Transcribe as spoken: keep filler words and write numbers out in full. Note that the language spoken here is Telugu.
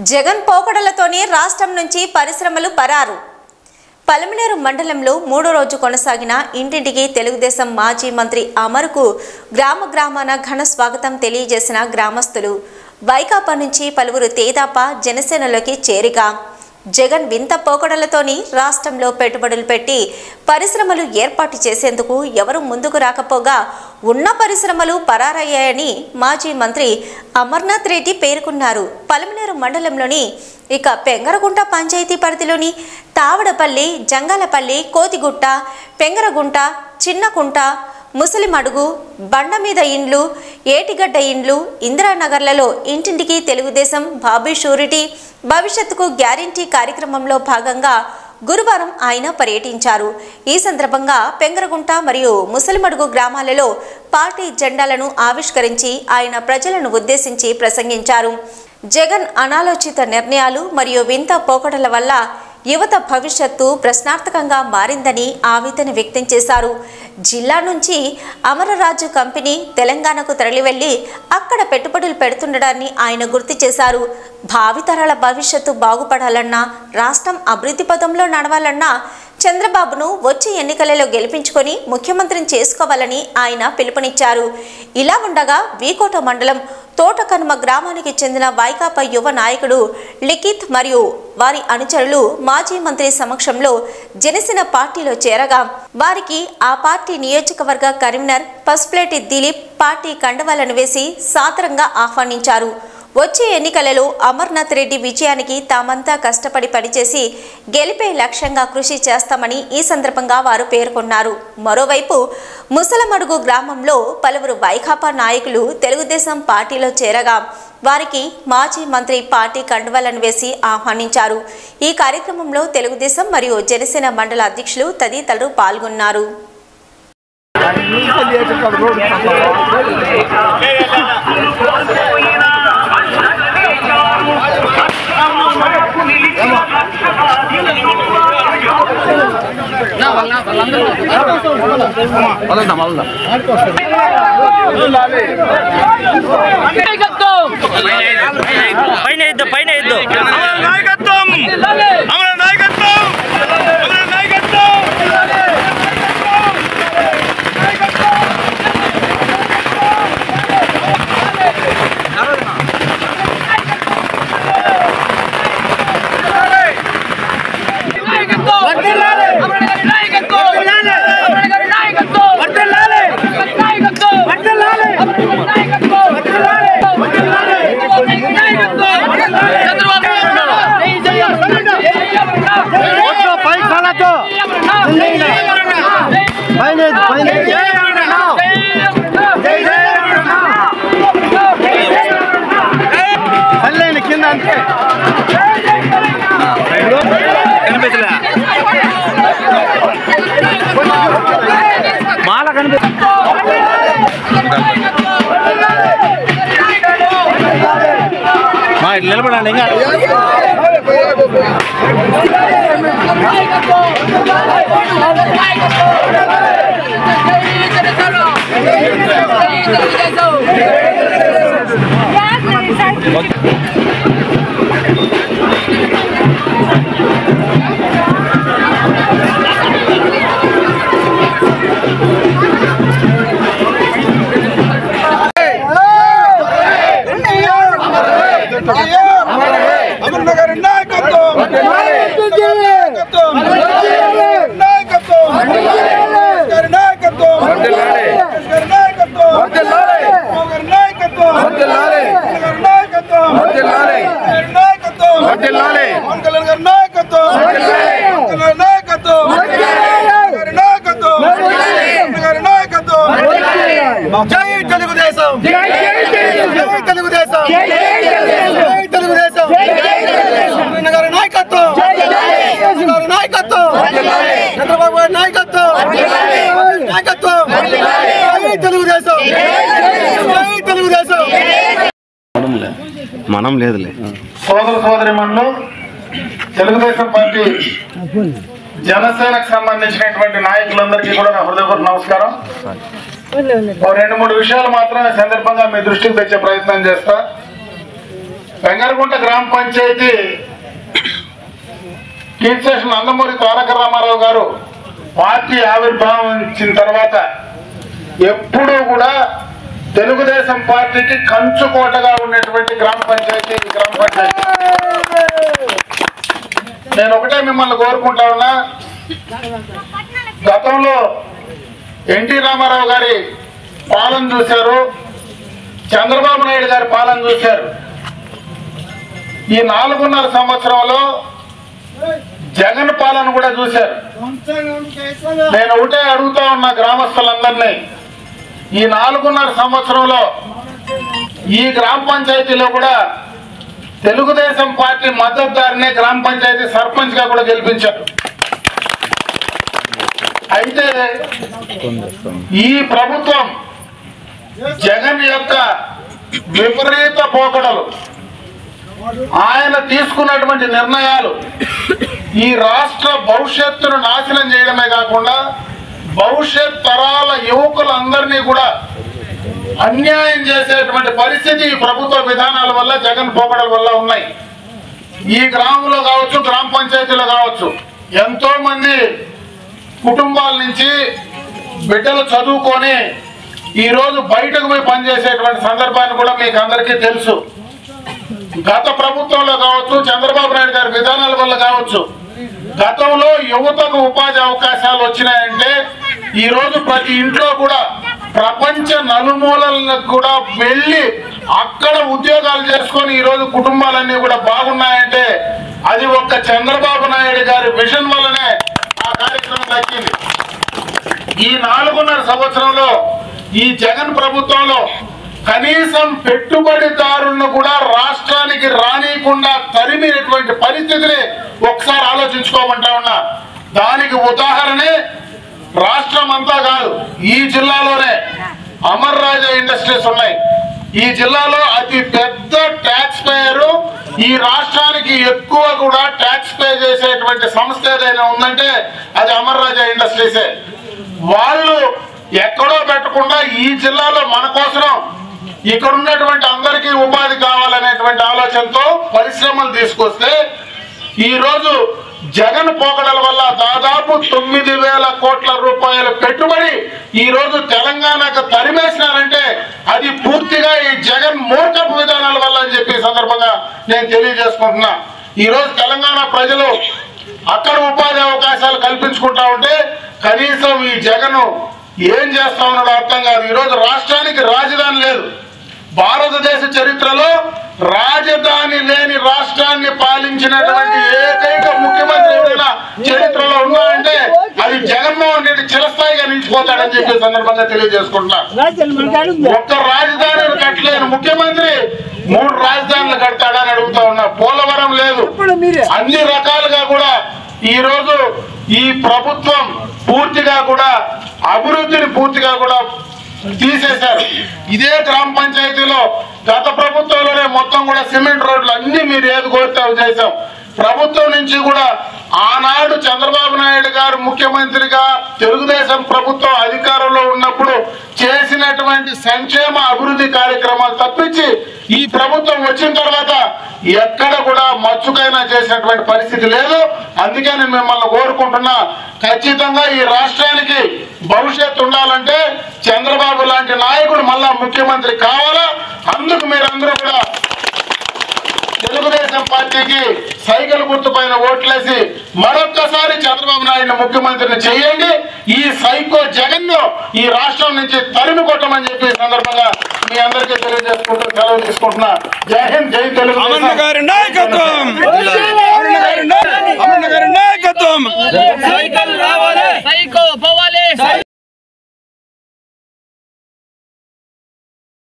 జగన్ పోకడలతోనే రాష్ట్రం నుంచి పరిశ్రమలు పరారు. పలమనేరు మండలంలో మూడో రోజు కొనసాగిన ఇంటింటికి తెలుగుదేశం మాజీ మంత్రి అమర్కు గ్రామ గ్రామాన ఘన స్వాగతం తెలియజేసిన గ్రామస్తులు. వైకాపా నుంచి పలువురు తేదాపా జనసేనలోకి చేరిక. జగన్ వింత పోకడలతోని రాష్ట్రంలో పెట్టుబడులు పెట్టి పరిశ్రమలు ఏర్పాటు చేసేందుకు ఎవరు ముందుకు రాకపోగా ఉన్న పరిశ్రమలు పరారయ్యాయని మాజీ మంత్రి అమర్నాథ్ రెడ్డి పేర్కొన్నారు. పలమనేరు మండలంలోని ఇక పెంగరగుంట పంచాయతీ పరిధిలోని తావడపల్లి, జంగాలపల్లి, కోతిగుట్ట, పెంగరగుంట, చిన్నకుంట, ముసలిమడుగు, బండ మీద ఇండ్లు, ఏటిగడ్డ ఇండ్లు, ఇందిరానగర్లలో ఇంటింటికి తెలుగుదేశం బాబీ షూరిటీ భవిష్యత్తుకు గ్యారంటీ కార్యక్రమంలో భాగంగా గురువారం ఆయన పర్యటించారు. ఈ సందర్భంగా పెంగరగుంట మరియు ముసలిమడుగు గ్రామాలలో పార్టీ జెండాలను ఆవిష్కరించి ఆయన ప్రజలను ఉద్దేశించి ప్రసంగించారు. జగన్ అనాలోచిత నిర్ణయాలు మరియు వింత పోకడల వల్ల యువత భవిష్యత్తు ప్రశ్నార్థకంగా మారిందని ఆవేదన వ్యక్తం చేశారు. జిల్లా నుంచి అమరరాజు కంపెనీ తెలంగాణకు తరలివెళ్లి అక్కడ పెట్టుబడులు పెడుతుండడాన్ని ఆయన గుర్తు చేశారు. భావితరాల భవిష్యత్తు బాగుపడాలన్నా, రాష్ట్రం అభివృద్ధి పదంలో నడవాలన్నా చంద్రబాబును వచ్చే ఎన్నికలలో గెలిపించుకొని ముఖ్యమంత్రిని చేసుకోవాలని ఆయన పిలుపునిచ్చారు. ఇలా ఉండగా వీకోట మండలం తోటకనుమ గ్రామానికి చెందిన వైకాపా యువ నాయకుడు లిఖిత్ మరియు వారి అనుచరులు మాజీ మంత్రి సమక్షంలో జనసేన పార్టీలో చేరగా వారికి ఆ పార్టీ నియోజకవర్గ కన్వీనర్ పసుపులేటి దిలీప్ పార్టీ కండవాలను వేసి సాదరంగా ఆహ్వానించారు. వచ్చే ఎన్నికలలో అమర్నాథ్ రెడ్డి విజయానికి తామంతా కష్టపడి పనిచేసి గెలిపే లక్ష్యంగా కృషి చేస్తామని ఈ సందర్భంగా వారు పేర్కొన్నారు. మరోవైపు ముసలమడుగు గ్రామంలో పలువురు వైకాపా నాయకులు తెలుగుదేశం పార్టీలో చేరగా వారికి మాజీ మంత్రి పార్టీ కండువాలను వేసి ఆహ్వానించారు. ఈ కార్యక్రమంలో తెలుగుదేశం మరియు జనసేన మండల అధ్యక్షులు తదితరులు పాల్గొన్నారు. పైన ఇద్దు పైన ఇద్దు నాయకత్వం అమర నాయకత్వం అమర నాయకత్వం కింద అంటే కనిపించలే మాల కనిపి మా ఇట్లా నిలబడండి ఇంకా జై తెలుగుదేశం జై తెలుగుదేశం జై తెలుగుదేశం గారి నాయకత్వం గారి నాయకత్వం చంద్రబాబు గారి నాయకత్వం నాయకత్వం జై తెలుగుదేశం జై తెలుగుదేశం మనం లేదులే. సోదర సోదరి మనులు తెలుగుదేశం పార్టీ జనసేనకు సంబంధించినటువంటి నాయకులందరికీ కూడా నా హృదయపూర్వక నమస్కారం. రెండు మూడు విషయాలు మాత్రం సందర్భంగా మీ దృష్టికి తెచ్చే ప్రయత్నం చేస్తా. వెంగరగుంట గ్రామ పంచాయతీ కీర్తిశేషు నందమూరి తారక రామారావు గారు పార్టీ ఆవిర్భావించిన తర్వాత ఎప్పుడూ కూడా తెలుగుదేశం పార్టీకి కంచుకోటగా ఉన్నటువంటి గ్రామ పంచాయతీ గ్రామ పంచాయతీ. నేను ఒకటే మిమ్మల్ని కోరుకుంటా ఉన్నా, గతంలో ఎన్టీ రామారావు గారి పాలన చూశారు, చంద్రబాబు నాయుడు గారి పాలన చూశారు. ఈ నాలుగున్నర సంవత్సరంలో జగన్ పాలన కూడా చూశారు. నేను ఒకటే అడుగుతా ఉన్నా గ్రామస్తులందరినీ, ఈ నాలుగున్నర సంవత్సరంలో ఈ గ్రామ పంచాయతీలో కూడా తెలుగుదేశం పార్టీ మద్దతుదారునే గ్రామ పంచాయతీ సర్పంచ్ గా కూడా గెలిపించారు. అయితే ఈ ప్రభుత్వం జగన్ యొక్క విపరీత పోకడలు, ఆయన తీసుకున్నటువంటి నిర్ణయాలు ఈ రాష్ట్ర భవిష్యత్తును నాశనం చేయడమే కాకుండా భవిష్యత్ తరాల యువకులందరినీ కూడా అన్యాయం చేసేటువంటి పరిస్థితి ఈ ప్రభుత్వ విధానాల వల్ల, జగన్ పోకడల వల్ల ఉన్నాయి. ఈ గ్రామంలో కావచ్చు, గ్రామ పంచాయతీలో కావచ్చు, ఎంతో మంది కుటుంబాల నుంచి బిడ్డలు చదువుకొని ఈరోజు బయటకు పోయి పనిచేసేటువంటి సందర్భాన్ని కూడా మీకు అందరికీ తెలుసు. గత ప్రభుత్వంలో కావచ్చు, చంద్రబాబు నాయుడు గారి విధానాల వల్ల కావచ్చు, గతంలో యువతకు ఉపాధి అవకాశాలు వచ్చినాయంటే ఈ రోజు ప్రతి ఇంట్లో కూడా ప్రపంచ నలుమూలలకు కూడా వెళ్ళి అక్కడ ఉద్యోగాలు చేసుకొని ఈ రోజు కుటుంబాలన్నీ కూడా బాగున్నాయంటే అది ఒక్క చంద్రబాబు నాయుడు గారి విజన్ వల్లనే ఆ కార్యక్రమం దక్కింది. ఈ నాలుగున్నర సంవత్సరంలో ఈ జగన్ ప్రభుత్వంలో కనీసం పెట్టుబడిదారులను కూడా రాష్ట్రానికి రానియకుండా తరిమినటువంటి పరిస్థితిని ఒకసారి ఆలోచించుకోమంటా ఉన్నా. దానికి ఉదాహరణే రాష్ట్రం అంతా కాదు, ఈ జిల్లాలోనే అమర్ రాజా ఇండస్ట్రీస్ ఉన్నాయి. ఈ జిల్లాలో అతి పెద్ద ట్యాక్స్ పేయరు, ఈ రాష్ట్రానికి ఎక్కువ కూడా ట్యాక్స్ పే చేసేటువంటి సంస్థ ఏదైనా ఉందంటే అది అమర్ రాజా ఇండస్ట్రీసే. వాళ్ళు ఎక్కడో పెట్టకుండా ఈ జిల్లాలో మన కోసం ఇక్కడ ఉన్నటువంటి అందరికీ ఉపాధి కావాలనేటువంటి ఆలోచనతో పరిశ్రమలు తీసుకొస్తే ఈ రోజు జగన్ పోకడల వల్ల దాదాపు తొమ్మిది వేల కోట్ల రూపాయల పెట్టుబడి ఈ రోజు తెలంగాణకు తరిమేసినారంటే అది పూర్తిగా ఈ జగన్ మూర్ఖపు విధానాల వల్ల అని చెప్పి సందర్భంగా నేను తెలియజేసుకుంటున్నా. ఈ రోజు తెలంగాణ ప్రజలు అక్కడ ఉపాధి అవకాశాలు కల్పించుకుంటా ఉంటే కనీసం ఈ జగన్ ఏం చేస్తా ఉన్నాడో అర్థం కాదు. ఈ రోజు రాష్ట్రానికి రాజధాని లేదు. భారతదేశ చరిత్రలో రాజధాని లేని రాష్ట్రాన్ని పాలించినటువంటి ఏకైక ముఖ్యమంత్రి ఎవరైనా చరిత్రలో ఉన్నారంటే అది జగన్మోహన్ రెడ్డి చిరస్థాయిగా నిలిచిపోతాడని చెప్పే సందర్భంగా తెలియజేసుకుంటున్నా. ఒక్క రాజధాని కట్టలేని ముఖ్యమంత్రి మూడు రాజధానులు కడతాడని అడుగుతా ఉన్నా. పోలవరం లేదు. అన్ని రకాలుగా కూడా ఈ రోజు ఈ ప్రభుత్వం పూర్తిగా కూడా అభివృద్ధిని పూర్తిగా కూడా తీసేశారు. ఇదే గ్రామ పంచాయతీలో గత ప్రభుత్వంలోనే మొత్తం కూడా సిమెంట్ రోడ్లు అన్ని మీరు ఏది కోరితే అవి చేశాం. ప్రభుత్వం నుంచి కూడా ఆనాడు చంద్రబాబు నాయుడు గారు ముఖ్యమంత్రిగా తెలుగుదేశం ప్రభుత్వం అధికారంలో ఉన్నప్పుడు చేసినటువంటి సంక్షేమ అభివృద్ధి కార్యక్రమాలు తప్పించి ఈ ప్రభుత్వం వచ్చిన తర్వాత ఎక్కడ కూడా మచ్చుకైనా చేసినటువంటి పరిస్థితి లేదు. అందుకే నేను మిమ్మల్ని కోరుకుంటున్నా, ఖచ్చితంగా ఈ రాష్ట్రానికి భవిష్యత్తు ఉండాలంటే చంద్రబాబు లాంటి నాయకుడు మళ్ళా ముఖ్యమంత్రి కావాలా. అందుకు మీరందరూ కూడా తెలుగుదేశం పార్టీకి సైకిల్ గుర్తు పైన ఓట్లేసి మరొక్కసారి చంద్రబాబు నాయుడు ముఖ్యమంత్రిని చేయండి. ఈ సైకో జగన్ ను ఈ రాష్ట్రం నుంచి తరిమి కొట్టమని చెప్పి సందర్భంగా మీ అందరికీ తెలియజేసుకుంటూ సెలవు తీసుకుంటున్నా. జై హింద్, జై తెలుగు.